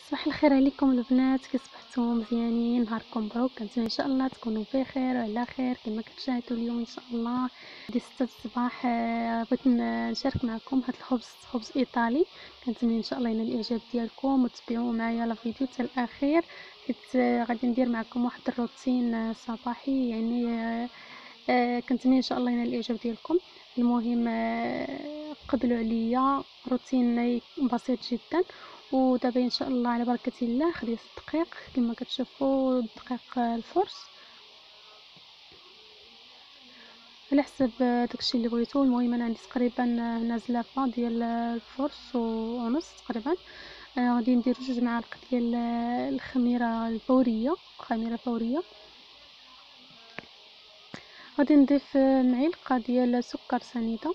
صباح الخير عليكم البنات، كي صبحتوا مزيانين؟ نهاركم مبروك. كنتمنى ان شاء الله تكونوا بخير وعلى خير كما كتشاهدوا اليوم ان شاء الله. دي 6 الصباح. بغيت نشارك معكم هذا خبز ايطالي. كنتمنى ان شاء الله ينال الاعجاب ديالكم وتتبعوا معايا لا فيديو حتى الاخير، حيت غادي ندير معكم واحد الروتين صباحي يعني. كنتمنى ان شاء الله ينال الاعجاب ديالكم. المهم قبلوا عليا روتين بسيط جدا. ودابا ان شاء الله على بركه الله خديت الدقيق كما كتشوفوا، دقيق الفرص على حسب داكشي اللي بغيتو. المهم انا عندي تقريبا هنا زلافه ديال الفرص ونص تقريبا. غادي ندير 2 معالق ديال الخميره الفوريه، خميره فوريه. غادي نضيف معلقه ديال سكر سنيده.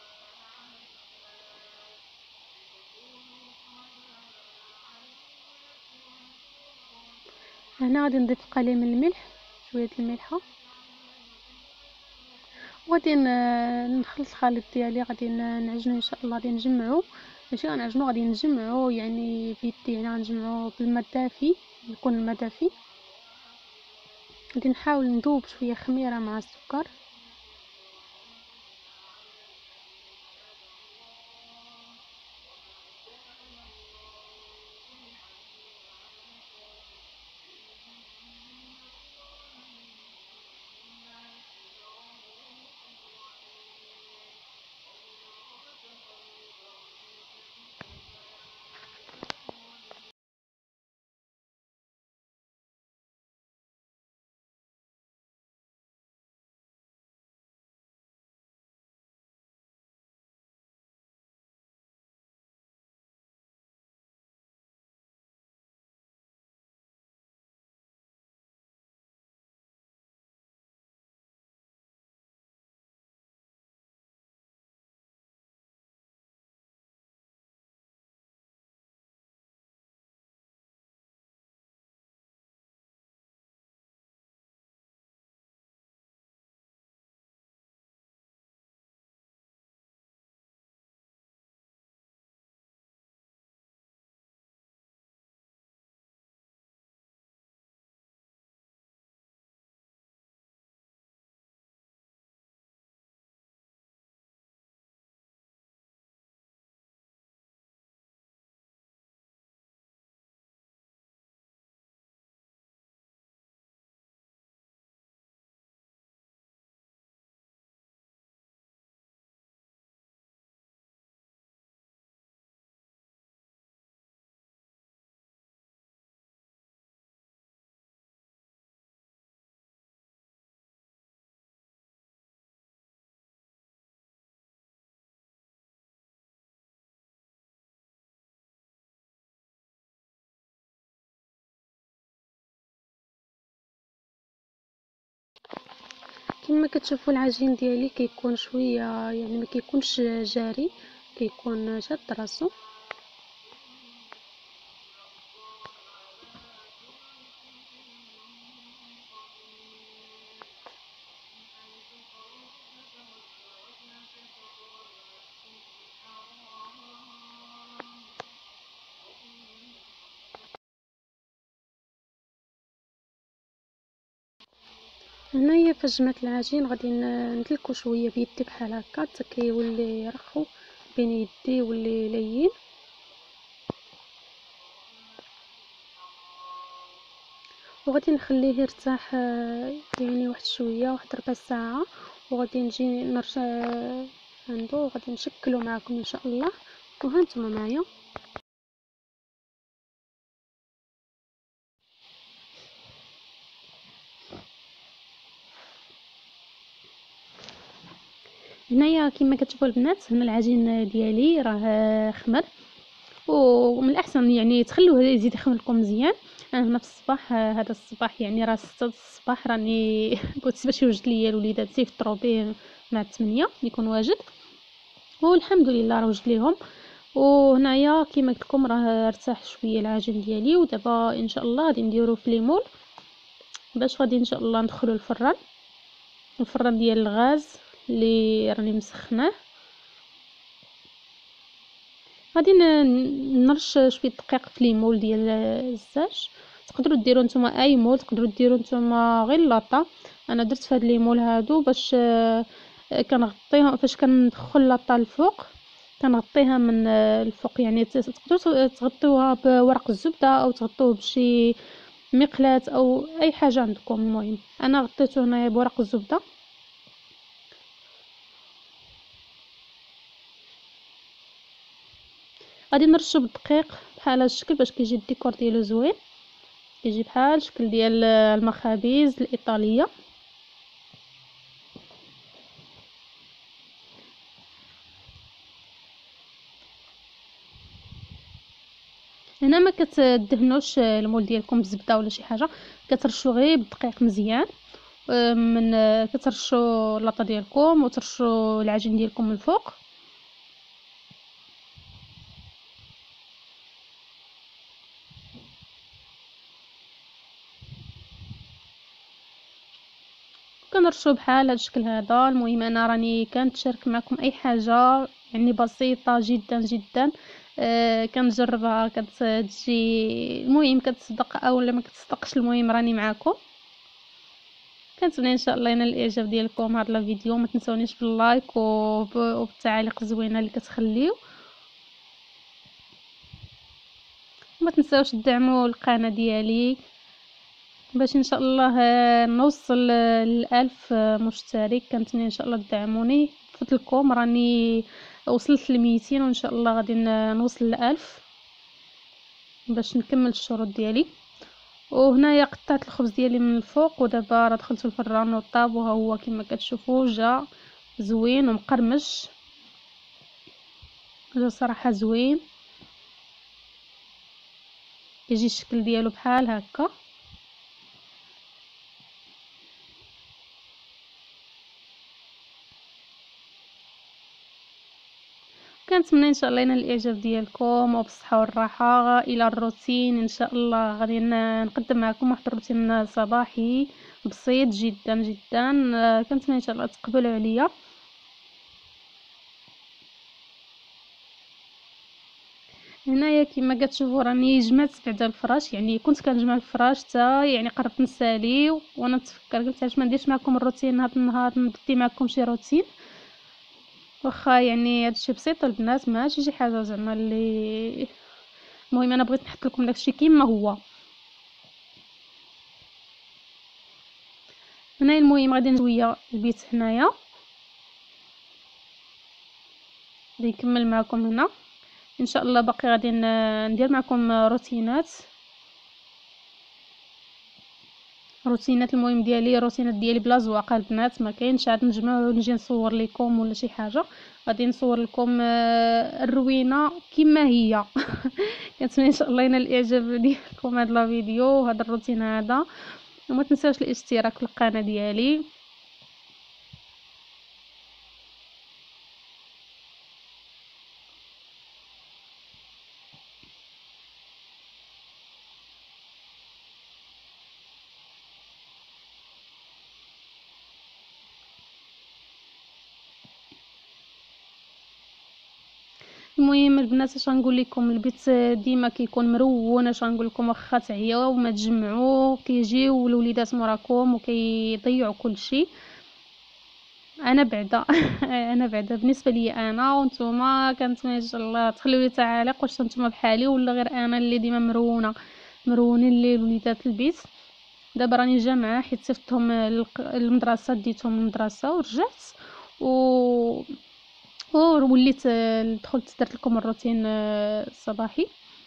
هنا غادي نضيف قليل من الملح، شويه الملحه. وغادي نخلط الخليط ديالي، غادي نعجنو ان شاء الله. غادي نجمعو، ماشي غنعجنو، غادي نجمعو يعني بيدي، يعني غنجمعو بالماء دافي، يكون الماء دافي. غادي نحاول نذوب شويه خميره مع السكر. كما كتشوفوا العجين ديالي كيكون شويه يعني ما كيكونش جاري، كيكون شاد راسو. هنايا فاش جمعت العجين غادي ندلكو شويه بيدي بحال هكا حتى كيولي رخو بين يدي يولي لين. وغادي نخليه يرتاح يعني واحد شويه، واحد ربع ساعه، وغادي نجي نرجع عنده وغادي نشكلو معكم ان شاء الله. وها نتوما معايا. هنايا كما كتشوفوا البنات، هنا العجين ديالي راه خمر، ومن الاحسن يعني تخلوه يزيد يخمر لكم مزيان. انا هنا في الصباح، هذا الصباح يعني راه 6 الصباح، راني قلت باش يوجد ليا الوليدات يفطروا به مع 8 يكون واجد، والحمد لله راه وجد ليهم. وهنايا كما قلت لكم راه ارتاح شويه العجين ديالي، ودابا ان شاء الله غادي نديرو في ليمول باش غادي ان شاء الله ندخلو الفران ديال الغاز اللي راني مسخناه. غادي نرش شويه دقيق في ليمول ديال الزاج. تقدروا ديروا نتوما اي مول، تقدروا ديروا نتوما غير لاطا. انا درت في هاد ليمول هادو باش كنغطيهم فاش كندخل لاطا الفوق، كنغطيها من الفوق. يعني تقدروا تغطيوها بورق الزبده او تغطوه بشي مقلاة او اي حاجه عندكم. المهم انا غطيته هنايا بورق الزبده. غادي نرشو بالدقيق بحال هذا الشكل باش كيجي الديكور ديالو زوين، كيجي بحال الشكل ديال المخابز الايطاليه. هنا ما كتدهنوش المول ديالكم بزبده ولا شي حاجه، كترشوا غير بالدقيق مزيان. من كترشوا اللاطه ديالكم وترشوا العجين ديالكم من الفوق. كنرشوا بحال هذا الشكل هذا. المهم انا راني كنتشارك معكم اي حاجه يعني بسيطه جدا جدا. كنجربها كتجي، المهم كتصدق او لا ما كتصدقش، المهم راني معكم. كنتمنى ان شاء الله ينال الاعجاب ديالكم هذا الفيديو. ما تنسونيش باللايك وبالتعاليق الزوينه اللي كتخليو. ما تنساوش تدعموا القناه ديالي باش ان شاء الله نوصل ل1000 مشترك. كنتمنى ان شاء الله تدعموني بفضلكم. راني وصلت ل200 وان شاء الله غادي نوصل ل1000 باش نكمل الشروط ديالي. وهنايا قطعت الخبز ديالي من الفوق ودابا راه دخلته الفران وطاب، وها هو كما كتشوفوا جا زوين ومقرمش، جا صراحه زوين. يجي الشكل ديالو بحال هكا. كنتمنى ان شاء الله ينال الاعجاب ديالكم وبالصحه والراحه. الى الروتين ان شاء الله غادي نقدم معكم واحد الروتين صباحي بسيط جدا جدا. كنتمنى ان شاء الله تقبلوا عليا. هنايا كما كتشوفوا راني جمعت بعدا الفراش، يعني كنت كنجمع الفراش حتى يعني قربت نسالي، وانا نتفكر قلت علاش ما نديرش معكم الروتين هذا النهار، نبدي معكم شي روتين. واخا يعني هادشي بسيط البنات، ماشي شي حاجه زعما اللي، المهم انا بغيت نحط لكم داكشي كيما هو. هنايا المهم غادي شويه البيت هنايا، غادي نكمل معكم هنا ان شاء الله. باقي غادي ندير معكم روتينات. المهم ديالي روتينات ديالي بلا زواقه البنات، ما كاينش عاد نجمع ونجي نصور لكم ولا شي حاجه. غادي نصور لكم الروينه كما هي. كنتمنى ان شاء الله ينال الاعجاب ديالكم هذا الفيديو وهذا الروتين هذا. وما تنساوش الاشتراك في القناه ديالي. المهم البنات اش غنقول لكم، البيت ديما كيكون مرون. اش غنقول لكم، واخا تعياو وما تجمعوا كيجيو الوليدات موراكم وكيضيعوا كل شيء. انا بعدا انا بعدا بالنسبه لي انا وانتم كنتمنى ان شاء الله تخليو لي تعاليق واش نتوما بحالي ولا غير انا اللي ديما مرونين لي الوليدات البيت. دابا راني جامعه حيت صيفطتهم المدرسه، ديتهم المدرسه ورجعت و وليت دخلت درت لكم الروتين الصباحي.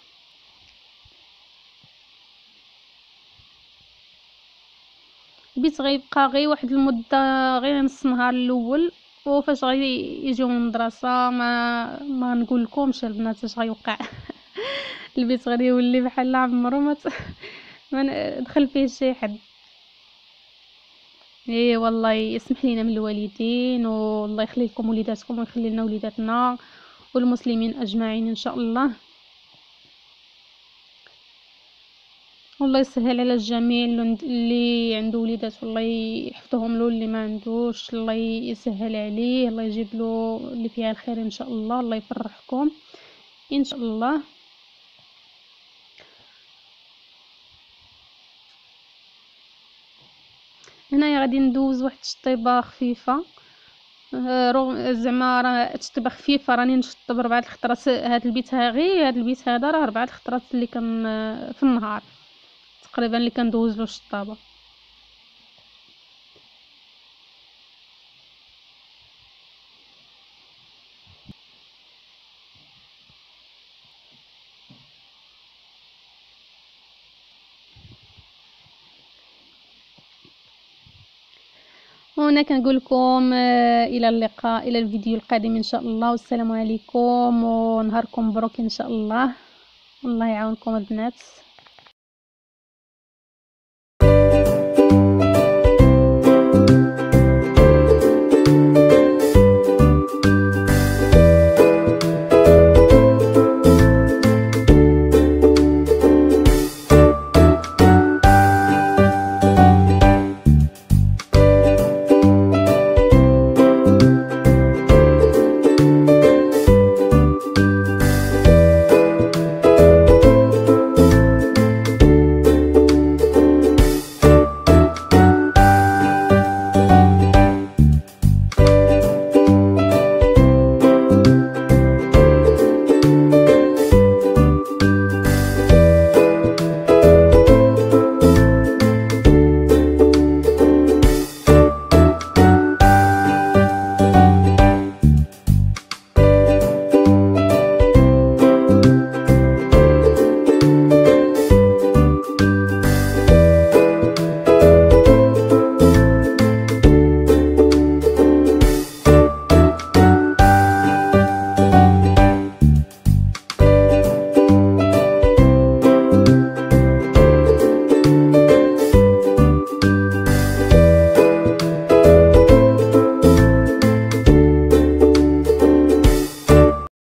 البيت غيبقى غير واحد المده، غير نص نهار الاول، وفاش غادي يجيو من المدرسه ما نقول لكمش البنات اش غيوقع. البيت غادي يولي بحال عمرو ما دخل فيه شي حد. ايه والله يسمح لينا من الوالدين، والله يخلي لكم وليداتكم ويخلي لنا وليداتنا والمسلمين اجمعين ان شاء الله. والله يسهل على الجميع اللي عنده وليدات، والله يحفظهم له، اللي ما عندوش الله يسهل عليه، الله يجيب له اللي فيها الخير ان شاء الله، الله يفرحكم. ان شاء الله. هنايا غادي ندوز واحد الشطيبه خفيفه، زعما راه تشطيبه خفيفه، راني نشطب 4 الخطرات. هاد البيت غير هاد البيت هذا راه 4 الخطرات اللي في النهار تقريبا اللي كندوز له الشطابه. وهنا كنقول لكم الى اللقاء، الى الفيديو القادم ان شاء الله، والسلام عليكم ونهاركم مبروك ان شاء الله. الله يعاونكم البنات.